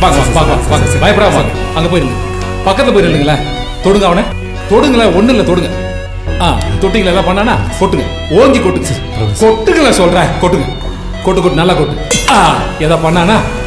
வாங்க வாங்க வாங்க பயப்படாம வாங்க. அங்க போயிருங்க, பக்கத்துல போயிருங்களா. தொடுங்க அவனை, தொடுங்களேன். ஒண்ணு இல்ல, தொடுங்க. தொட்டிங்களா ஏதாவது பண்ணானா கொட்டுங்க, ஓங்கி கொட்டுங்க. கொட்டுங்களேன் சொல்றேன், கொட்டுங்க. கொட்டு கொட்டு நல்லா கொட்டு. ஏதாவது பண்ணானா